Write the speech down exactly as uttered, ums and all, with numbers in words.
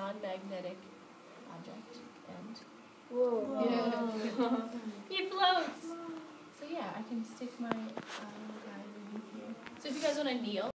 non-magnetic object. And whoa. Yeah. He floats. So yeah, I can stick my uh, little guy underneath here. So if you guys want to kneel.